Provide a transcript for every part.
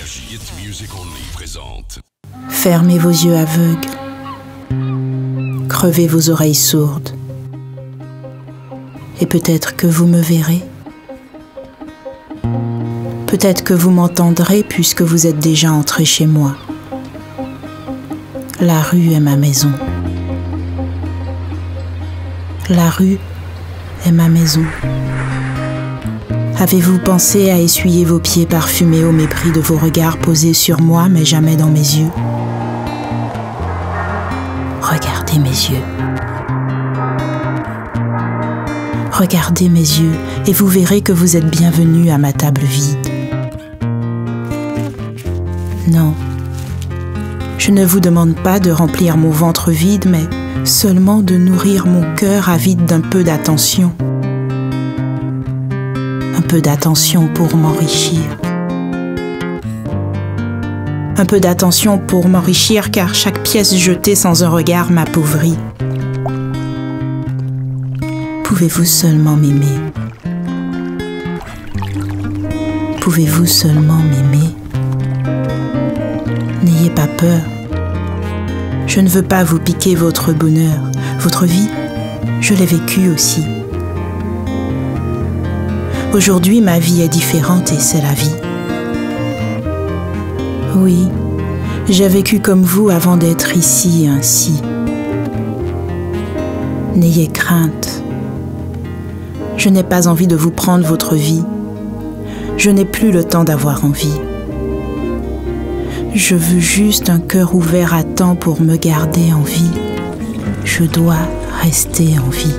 Hit Music Only présente. Fermez vos yeux aveugles. Crevez vos oreilles sourdes. Et peut-être que vous me verrez. Peut-être que vous m'entendrez puisque vous êtes déjà entré chez moi. La rue est ma maison. La rue est ma maison. Avez-vous pensé à essuyer vos pieds parfumés au mépris de vos regards posés sur moi, mais jamais dans mes yeux? Regardez mes yeux. Regardez mes yeux et vous verrez que vous êtes bienvenus à ma table vide. Non, je ne vous demande pas de remplir mon ventre vide, mais seulement de nourrir mon cœur avide d'un peu d'attention. Un peu d'attention pour m'enrichir. Un peu d'attention pour m'enrichir car chaque pièce jetée sans un regard m'appauvrit. Pouvez-vous seulement m'aimer? Pouvez-vous seulement m'aimer? N'ayez pas peur. Je ne veux pas vous piquer votre bonheur. Votre vie, je l'ai vécue aussi. Aujourd'hui, ma vie est différente et c'est la vie. Oui, j'ai vécu comme vous avant d'être ici ainsi. N'ayez crainte. Je n'ai pas envie de vous prendre votre vie. Je n'ai plus le temps d'avoir envie. Je veux juste un cœur ouvert à temps pour me garder en vie. Je dois rester en vie.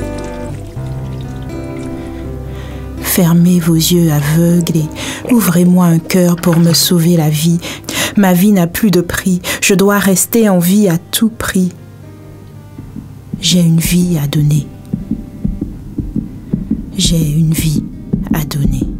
Fermez vos yeux aveugles et ouvrez-moi un cœur pour me sauver la vie. Ma vie n'a plus de prix. Je dois rester en vie à tout prix. J'ai une vie à donner. J'ai une vie à donner.